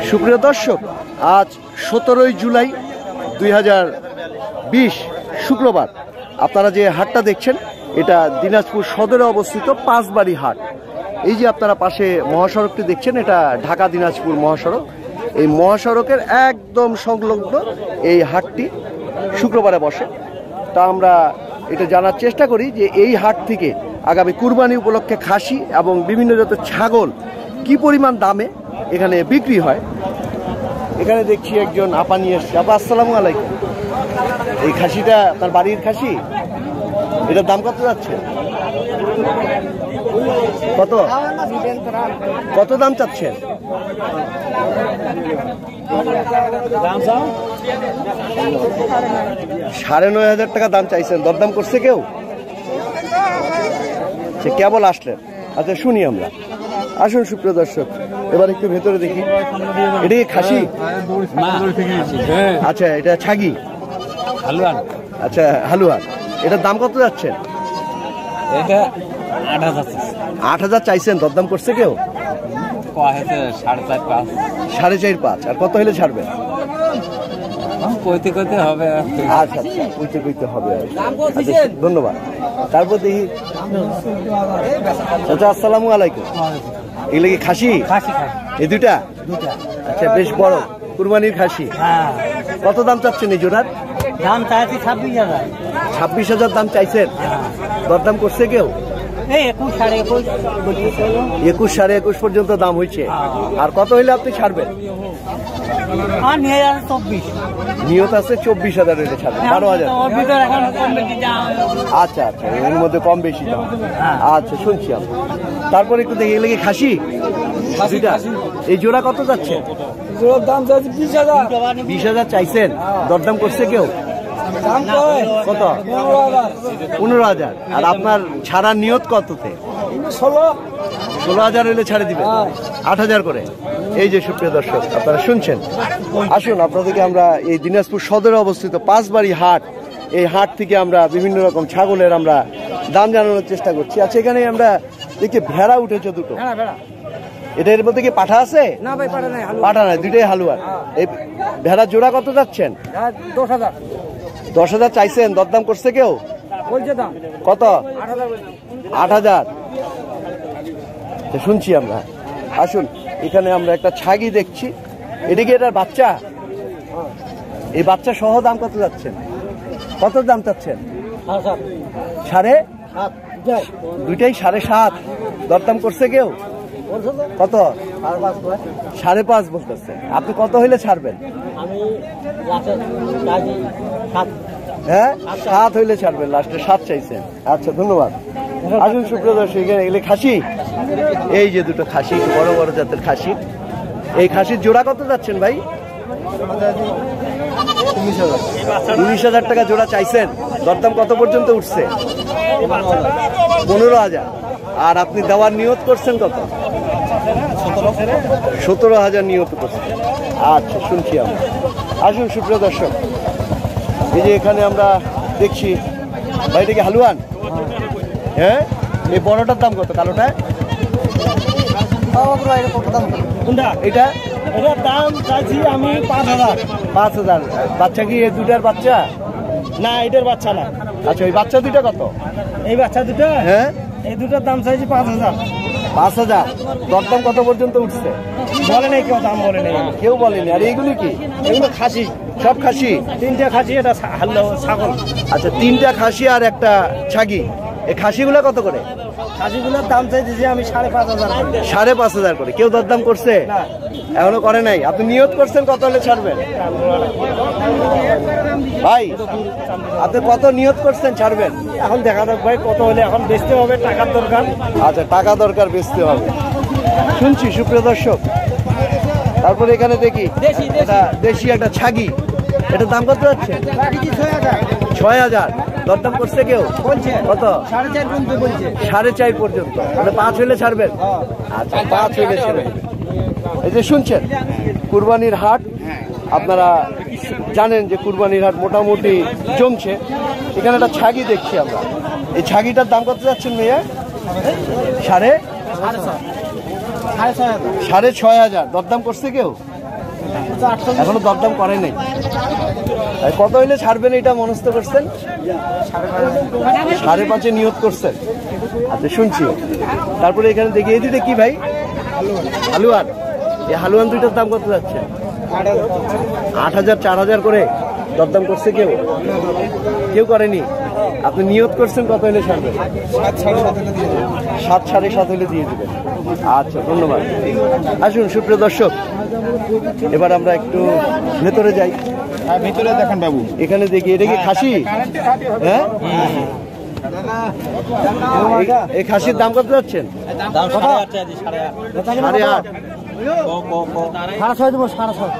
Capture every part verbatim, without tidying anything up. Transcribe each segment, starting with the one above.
সুপ্রিয় দর্শক, আজ সতেরোই জুলাই দুই হাজার বিশ শুক্রবার। আপনারা যে হাটটা দেখছেন এটা দিনাজপুর সদরে অবস্থিত পাঁচবাড়ি হাট। এই যে আপনারা পাশে মহাসড়কটি দেখছেন এটা ঢাকা দিনাজপুর মহাসড়ক। এই মহাসড়কের একদম সংলগ্ন এই হাটটি শুক্রবারে বসে। তা আমরা এটা জানার চেষ্টা করি যে এই হাট থেকে আগামী কুরবানি উপলক্ষে খাসি এবং বিভিন্ন জাতের ছাগল কি পরিমাণ দামে এখানে বিক্রি হয়। এখানে দেখছি একজন আপা নিয়ে এসছে। আপা আসসালামু আলাইকুম। এই খাসিটা তার বাড়ির খাসি, এটার দাম কত যাচ্ছে? কত কত দাম চাচ্ছেন? সাড়ে নয় হাজার টাকা দাম চাইছেন। দরদাম করছে কেউ? সে কেবল আসলেন। আচ্ছা শুনি আমরা। আসুন সুপ্রিয় দর্শক, এবার একটু ভেতরে দেখি। এটা কি খাসি? আচ্ছা এটা ছাগি, হালুয়ান। আচ্ছা হালুয়ান। এটার দাম কত যাচ্ছেন? এটা আট হাজার আট হাজার চাইছেন। দরদাম করছে কেউ? সাড়ে চার পাঁচ সাড়ে চার পাঁচ। আর কত হলে ছাড়বেন? কইতে কইতে হবে। আচ্ছা আচ্ছা কইতে কইতে হবে। আচ্ছা, ধন্যবাদ। তারপর দেখি। আচ্ছা আসসালামু আলাইকুম। এগুলো কি খাসি? খাসি খাসি এই দুইটা? দুটা। আচ্ছা বেশ বড় কুরবানির খাসি। হ্যাঁ। কত দাম চাচ্ছেন এই জোড়ার? দাম চাইছি ছাব্বিশ হাজার। ছাব্বিশ হাজার দাম চাইছেন। দরদাম করছে কেউ? এই একুশ সাড়ে একুশ একুশ সাড়ে একুশ পর্যন্ত দাম হয়েছে। আর কত হইলে আপনি ছাড়বেন? আর নিয়ে যাবে চব্বিশ। নিয়ত আছে চব্বিশ হাজার হইলে ছাড়বেন। বারো হাজার। আচ্ছা আচ্ছা এর মধ্যে কম বেশি দাম। আচ্ছা শুনছি আমি। তারপর একটু দেখি এগুলো কি খাসি? দুইটা। এই জোড়া কত যাচ্ছে? জোড়ার দাম চাইছি বিশ হাজার। বিশ হাজার চাইছেন। দরদাম করছে কেউ? কত? পনেরো হাজার। আর আপনার ছাড়ার নিয়ত কততে? ষোলো ষোলো হাজার হইলে ছাড়ে দিবেন। আট হাজার করে। এই যে সুপ্রিয় দর্শক আপনারা শুনছেন। আসুন আপনাদেরকে আমরা এই দিনাজপুর সদরে অবস্থিত পাঁচবাড়ি হাট, এই হাট থেকে আমরা বিভিন্ন রকম ছাগলের আমরা দাম জানানোর চেষ্টা করছি। আচ্ছা এখানে আমরা দেখি ভেড়া উঠেছে দুটো। এটা এর মধ্যে কি পাঠা আছে? না ভাই পাঠা নাই। পাঠা নাই, দুইটাই হালুয়ার। এই ভেড়া জোড়া কত যাচ্ছেন? দশ হাজার। দশ হাজার চাইছেন। দরদাম করছে কেউ? বলছে দাম কত? আট হাজার। আট হাজার শুনছি আমরা। আসুন এখানে আমরা একটা ছাগি দেখছি। এটা কি এটার বাচ্চা? এই বাচ্চা সহ দাম কত যাচ্ছেন? কত দাম চাচ্ছেন? সাড়ে দুইটাই সাড়ে সাত। দরদাম করছে কেউ? কত? সাড়ে পাঁচ বলতেছে। আপনি কত হইলে ছাড়বেন? হ্যাঁ সাত হইলে ছাড়বেন। লাস্টে সাত চাইছেন। আচ্ছা ধন্যবাদ। আসুন সুপ্রিয় দর্শক, এখানে এগুলো খাসি। এই যে দুটো খাসি, বড় বড় জাতের খাসি। এই খাসির জোড়া কত যাচ্ছেন ভাই? উনিশ হাজার টাকা জোড়া চাইছেন। দরদাম কত পর্যন্ত উঠছে? পনেরো হাজার। আর আপনি দেওয়ার নিয়ত করছেন কত? সতেরো হাজার নিয়ত করছেন। আচ্ছা শুনছি আমরা। আসুন সুপ্রিয় দর্শক, এই যে এখানে আমরা দেখছি ভাই এটা কি হালুয়ান? হ্যাঁ। এই বড়টার দাম কত? কালোটা? এটা এটার দাম চাইছি আমি পাঁচ হাজার। পাঁচ হাজার। বাচ্চা কি এই দুটার বাচ্চা? না এটার বাচ্চা না। আচ্ছা ওই বাচ্চা দুইটা কত? এই বাচ্চা দুটো? হ্যাঁ। এই দুটোর দাম চাইছি পাঁচ হাজার। পাঁচ হাজার। দরদাম কত পর্যন্ত উঠছে? বলে নেই কেউ, দাম বলে নেই। কেউ বলেনি। আর এইগুলি কি? এগুলো খাসি। সব খাসি? তিনটে খাসি, এটা ছাগল। আচ্ছা তিনটা খাসি আর একটা ছাগি। এই খাসিগুলো কত করে? খাসিগুলোর দাম চাইছি আমি সাড়ে পাঁচ হাজার। সাড়ে পাঁচ হাজার করে। কেউ দরদাম করছে? এখনো করে নাই। আপনি নিয়ত করছেন কত হলে ছাড়বেন? ভাই আপনি কত নিয়ত করছেন ছাড়বেন? এখন দেখা যাক ভাই কত হলে। এখন বেচতে হবে, টাকার দরকার। আচ্ছা টাকা দরকার, বেচতে হবে। শুনছি সুপ্রিয় দর্শক। তারপরে এখানে দেখি এটা দেশি একটা ছাগি। এটার দাম কত যাচ্ছে? ছয় হাজার। দরদাম করছে কেউ? কত? সাড়ে চার পর্যন্ত বলছে। সাড়ে চার পর্যন্ত। মানে পাঁচ হইলে ছাড়বেন? আচ্ছা পাঁচ হইলে ছেড়ে দেবেন। এই যে শুনছেন কুরবানির হাট, আপনারা জানেন যে কুরবানির হাট মোটামুটি জমছে। এখানে একটা ছাগি দেখছি আমরা। এই ছাগিটার দাম কত যাচ্ছেন মেয়ে? সাড়ে সাড়ে ছয় হাজার। সাড়ে ছয় হাজার। দরদাম করছে কেউ? এখনো দরদাম করে নাই। আর কত হইলে ছাড়বেন এটা মনস্থ করছেন? সাড়ে পাঁচে নিয়ত করছেন। আচ্ছা শুনছি। তারপরে এখানে দেখি এই দুইটা কি ভাই? হালুয়ান। এই হালুয়ান দুইটার দাম কত যাচ্ছে? আট হাজার চার হাজার করে দরদাম করছে কেউ? কেউ করেনি। আপনি নিয়ত করছেন কত হলে ছাড়বেন? সাত সাড়ে সাত হলে দিয়ে দেবেন। আচ্ছা ধন্যবাদ। আসুন সুপ্রিয় দর্শক, এবার আমরা একটু ভেতরে যাই। ভিতরে দেখেন বাবু, এখানে দেখি এটা কি খাসি? হ্যাঁ, এই খাসির দাম কত যাচ্ছেন? সাড়ে আট। সাড়ে ছয় দেবো, সাড়ে ছয়।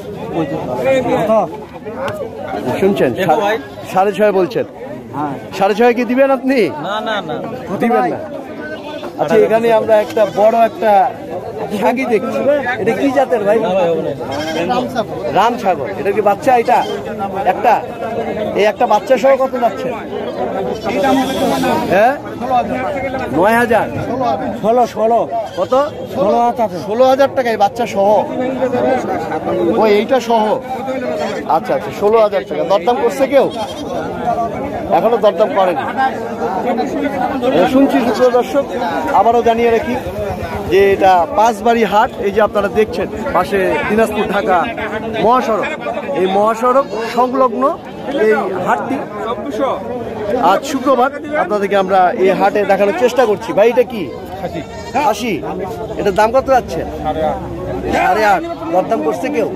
শুনছেন সাড়ে ছয় বলছেন? সাড়ে ছয় কি দিবেন আপনি? দিবেন না। আচ্ছা এখানে আমরা একটা বড় একটা ছাগি দেখছি, এটা কি জাতের ভাই? রাম ছাগল। এটা কি বাচ্চা? এটা একটা, এই একটা বাচ্চা সহ কত যাচ্ছে? হ্যাঁ, নয় হাজার। ষোলো ষোলো কত? ষোলো হাজার। ষোলো হাজার টাকায় বাচ্চা সহ? ও এইটা সহ? আচ্ছা আচ্ছা, ষোলো হাজার টাকা। দরদাম করছে কেউ? এখনো দরদাম করেনি। শুনছি সুপ্রিয় দর্শক, আবারও জানিয়ে রাখি যে এটা পাঁচবাড়ি হাট। এই যে আপনারা দেখছেন পাশে দিনাজপুর ঢাকা মহাসড়ক, এই মহাসড়ক সংলগ্ন এই হাটটি আজ শুক্রবার আপনাদেরকে আমরা এই হাটে দেখানোর চেষ্টা করছি। ভাই এটা কি খাসি? এটার দাম কত যাচ্ছে? সাড়ে আট। দরদাম করছে কেউ?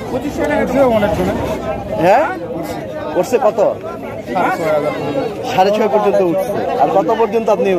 হ্যাঁ করছে। কত? সাড়ে ছয় পর্যন্ত উঠছে। আর কত পর্যন্ত আপনি?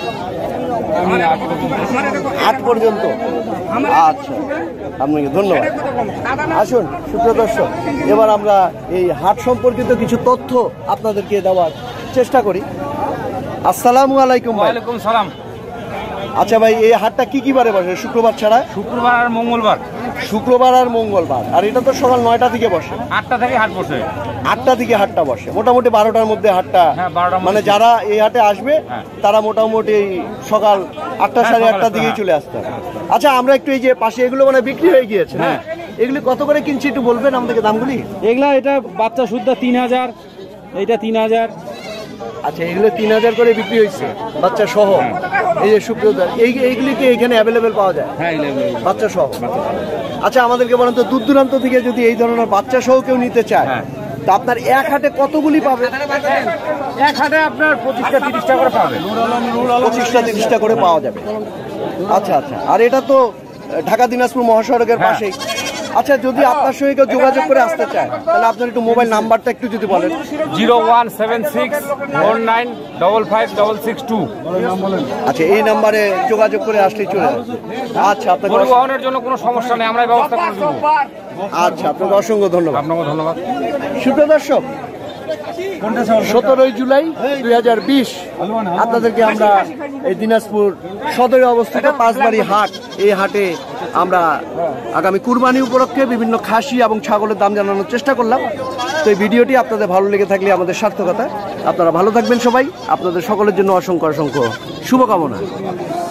আট পর্যন্ত। আচ্ছা আপনাকে ধন্যবাদ। আসুন সুপ্রিয় দর্শক, এবার আমরা এই হাট সম্পর্কিত কিছু তথ্য আপনাদেরকে দেওয়ার চেষ্টা করি। আসসালামু আলাইকুম ভাই। ওয়ালাইকুম সালাম। আচ্ছা ভাই, এই হাটটা কি কি বারে বসে? শুক্রবার ছাড়া? শুক্রবার আর মঙ্গলবার। শুক্রবার আর মঙ্গলবার। আর এটা তো সকাল নয়টা থেকে বসে? আটটা থেকে হাট বসে। আটটা থেকে হাটটা বসে, মোটামুটি বারোটার মধ্যে হাটটা। হ্যাঁ, বারোটার মধ্যে। মানে যারা এই হাটে আসবে হ্যাঁ। তারা মোটামুটি এই সকাল আটটা হ্যাঁ, সাড়ে সকাল আটটার আটটা, দিকেই হ্যাঁ। চলে আসতে হবে। আচ্ছা আমরা একটু এই যে পাশে এগুলো মানে বিক্রি হয়ে গিয়েছে, হ্যাঁ, এগুলি কত করে কিনছি একটু বলবেন আমাদেরকে দামগুলি? এগুলা এটা বাচ্চা শুদ্ধ তিন হাজার, এইটা তিন হাজার। আচ্ছা এগুলো তিন হাজার করে বিক্রি হয়েছে বাচ্চা সহ। এই যে শুক্রবার এই এইগুলি কি এখানে অ্যাভেলেবেল পাওয়া যায়? হ্যাঁ, বাচ্চা সহ। আচ্ছা আমাদেরকে বলেন তো, দূর দূরান্ত থেকে যদি এই ধরনের বাচ্চা সহ কেউ নিতে চায়, হ্যাঁ। তা আপনার এক হাটে কতগুলি পাবে? এক হাটে আপনার পঁচিশটা তিরিশটা করে পাবে। পঁচিশটা তিরিশটা করে পাওয়া যাবে। আচ্ছা আচ্ছা। আর এটা তো ঢাকা দিনাজপুর মহাসড়কের হ্যাঁ। পাশেই। আচ্ছা যদি আপনার সঙ্গে কেউ যোগাযোগ করে আসতে চায় তাহলে আপনার একটু মোবাইল নাম্বারটা একটু যদি বলেন। Zero one seven six four nine double five double six two. আচ্ছা এই নাম্বারে যোগাযোগ করে আসলেই চলে আসবে। আচ্ছা আপনাকে অসংখ্য- পরিবহনের জন্য কোনো সমস্যা নেই, আমরাই ব্যবস্থা করে দেবো। আচ্ছা আপনাকে অসংখ্য ধন্যবাদ। আপনাকে ধন্যবাদ। সুপ্রিয় দর্শক, সতেরোই জুলাই দুই হাজার বিশ আপনাদেরকে আমরা এই দিনাজপুর সদরে অবস্থিত পাঁচবাড়ি হাট, এই হাটে আমরা আগামী কুরবানি উপলক্ষে বিভিন্ন খাসি এবং ছাগলের দাম জানানোর চেষ্টা করলাম। তো এই ভিডিওটি আপনাদের ভালো লেগে থাকলে আমাদের সার্থকতা। আপনারা ভালো থাকবেন সবাই। আপনাদের সকলের জন্য অসংখ্য অসংখ্য শুভকামনা।